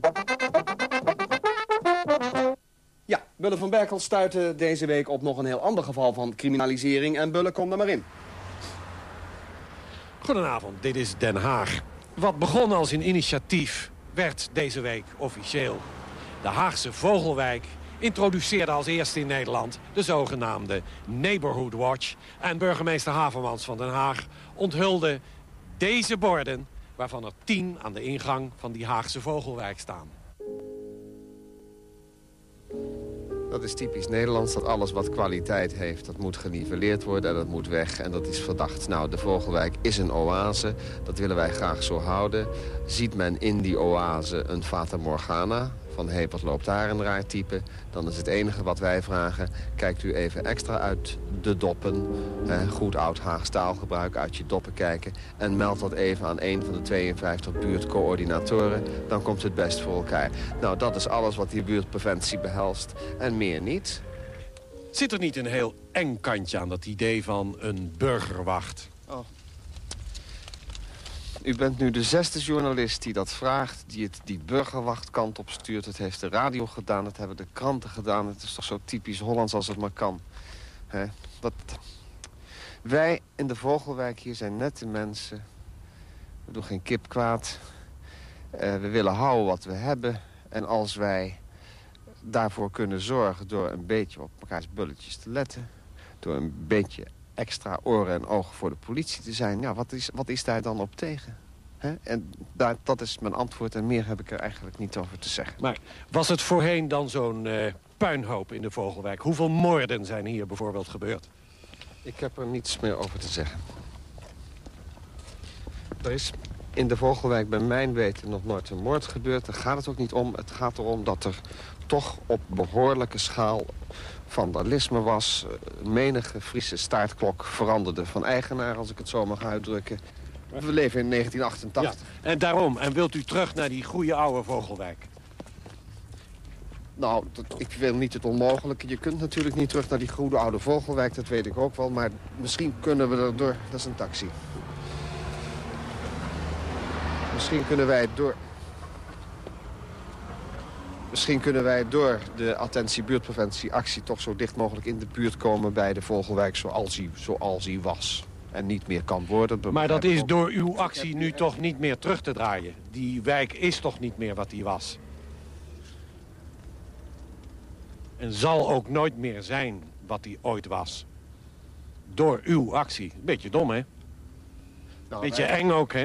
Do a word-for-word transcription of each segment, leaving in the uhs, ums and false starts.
Ja, Bulle van Berkel stuitte deze week op nog een heel ander geval van criminalisering. En Bulle, kom er maar in. Goedenavond, dit is Den Haag. Wat begon als een initiatief werd deze week officieel. De Haagse Vogelwijk introduceerde als eerste in Nederland de zogenaamde Neighborhood Watch. En burgemeester Havermans van Den Haag onthulde deze borden, waarvan er tien aan de ingang van die Haagse Vogelwijk staan. Dat is typisch Nederlands, dat alles wat kwaliteit heeft, dat moet geniveleerd worden en dat moet weg en dat is verdacht. Nou, de Vogelwijk is een oase, dat willen wij graag zo houden. Ziet men in die oase een Fata Morgana, van hé, hey, wat loopt daar een raar type, dan is het enige wat wij vragen, kijkt u even extra uit de doppen. Eh, goed oud Haags taalgebruik, uit je doppen kijken. En meld dat even aan een van de tweeënvijftig buurtcoördinatoren. Dan komt het best voor elkaar. Nou, dat is alles wat die buurtpreventie behelst. En meer niet. Zit er niet een heel eng kantje aan dat idee van een burgerwacht? Oh. U bent nu de zesde journalist die dat vraagt, die het die burgerwachtkant op stuurt. Het heeft de radio gedaan, het hebben de kranten gedaan. Het is toch zo typisch Hollands als het maar kan. He, dat... Wij in de Vogelwijk hier zijn nette mensen. We doen geen kip kwaad. Uh, we willen houden wat we hebben. En als wij daarvoor kunnen zorgen door een beetje op elkaars bulletjes te letten, door een beetje extra oren en ogen voor de politie te zijn, ja, wat is, wat is daar dan op tegen? He? En daar, dat is mijn antwoord en meer heb ik er eigenlijk niet over te zeggen. Maar was het voorheen dan zo'n uh, puinhoop in de Vogelwijk? Hoeveel moorden zijn hier bijvoorbeeld gebeurd? Ik heb er niets meer over te zeggen. Er is in de Vogelwijk bij mijn weten nog nooit een moord gebeurd. Daar gaat het ook niet om. Het gaat erom dat er toch op behoorlijke schaal vandalisme was. Menige Friese staartklok veranderde van eigenaar, als ik het zo mag uitdrukken. We leven in negentien achtentachtig. Ja, en daarom, en wilt u terug naar die goede oude Vogelwijk? Nou, dat, ik wil niet het onmogelijke. Je kunt natuurlijk niet terug naar die goede oude Vogelwijk, dat weet ik ook wel. Maar misschien kunnen we er door... Dat is een taxi. Misschien kunnen wij door... Misschien kunnen wij door de attentie buurtpreventieactie toch zo dicht mogelijk in de buurt komen bij de Vogelwijk zoals hij, zoals hij was. En niet meer kan worden. Maar dat is door uw actie nu toch niet meer terug te draaien? Die wijk is toch niet meer wat die was? En zal ook nooit meer zijn wat die ooit was. Door uw actie. Beetje dom, hè? Nou, Beetje wij... eng ook, hè?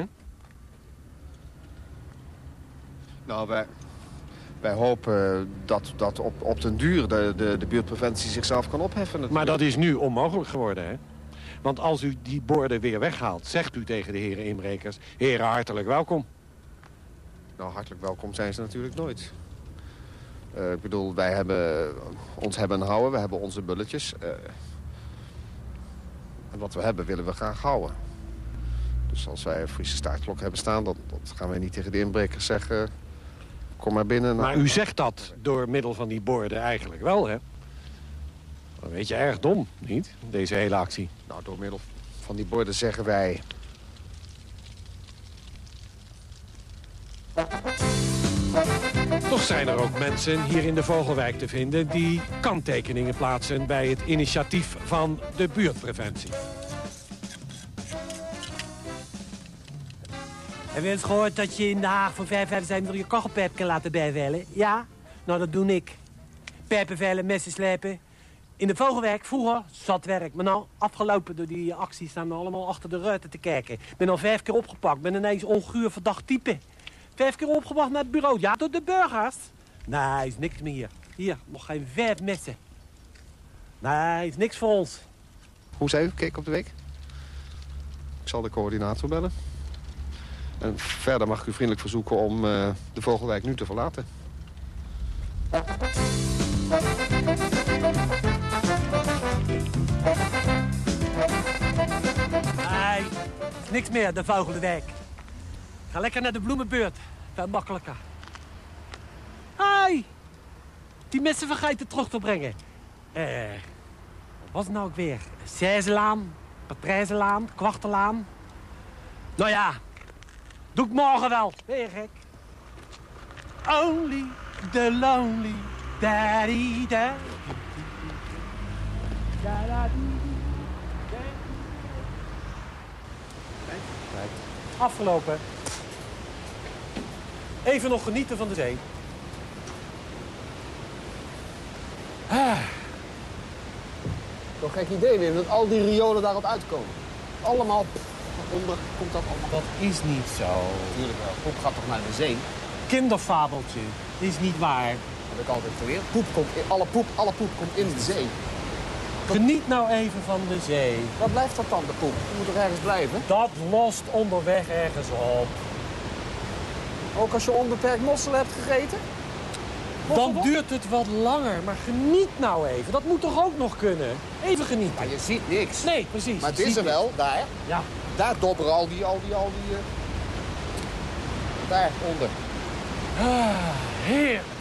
Nou, wij... Wij hopen dat, dat op, op den duur de, de, de buurtpreventie zichzelf kan opheffen. Natuurlijk. Maar dat is nu onmogelijk geworden, hè? Want als u die borden weer weghaalt, zegt u tegen de heren inbrekers: heren, hartelijk welkom. Nou, hartelijk welkom zijn ze natuurlijk nooit. Uh, ik bedoel, wij hebben ons hebben en houden, we hebben onze bulletjes. Uh, en wat we hebben, willen we graag houden. Dus als wij een Friese staartklok hebben staan, dan, dan gaan wij niet tegen de inbrekers zeggen: kom maar binnen. Maar u zegt dat door middel van die borden eigenlijk wel, hè? Dan weet je, erg dom, niet? Deze hele actie. Nou, door middel van die borden zeggen wij... Toch zijn er ook mensen hier in de Vogelwijk te vinden die kanttekeningen plaatsen bij het initiatief van de buurtpreventie. Heb je eens gehoord dat je in Den Haag voor vijf cent je kachelpijp kan laten bijveilen? Ja? Nou, dat doe ik. Pijpen veilen, messen slijpen. In de Vogelwijk vroeger zat werk. Maar nou, afgelopen door die acties staan we allemaal achter de ruiten te kijken. Ik ben al vijf keer opgepakt. Ben ineens onguur verdacht type. Vijf keer opgebracht naar het bureau. Ja, door de burgers. Nee, is niks meer hier. Hier, nog geen vijf messen. Nee, is niks voor ons. Hoe zei u? Kijk op de week? Ik zal de coördinator bellen. En verder mag ik u vriendelijk verzoeken om uh, de Vogelwijk nu te verlaten. Nee, is niks meer, de Vogelwijk. Ga lekker naar de bloemenbeurt. Veel makkelijker. Hé! Die mensen vergeten terug te brengen. Eh, wat was het nou ook weer? Zijzelaan, Patrijzenlaan, Kwartelaan. Nou ja, doe ik morgen wel. Ben je gek? only the lonely daddy da. Afgelopen. Even nog genieten van de zee. Ah. Toch gek idee weer, dat al die riolen daarop uitkomen. Allemaal onder komt dat allemaal. Dat is niet zo. Natuurlijk wel. Poep gaat toch naar de zee? Kinderfabeltje. Is niet waar. Dat heb ik altijd geleerd. Poep komt in, alle, poep, alle poep komt in de zee. Geniet nou even van de zee. Waar blijft dat dan, de poep? Die moet toch ergens blijven? Dat lost onderweg ergens op. Ook als je onbeperkt mossel hebt gegeten? Dan duurt het wat langer, maar geniet nou even. Dat moet toch ook nog kunnen? Even genieten. Maar je ziet niks. Nee, precies. Maar het je is ziet er wel, niks. daar. Ja. Daar dobberen al die, al die, al die... Uh... Daar, onder. Ah, heerlijk.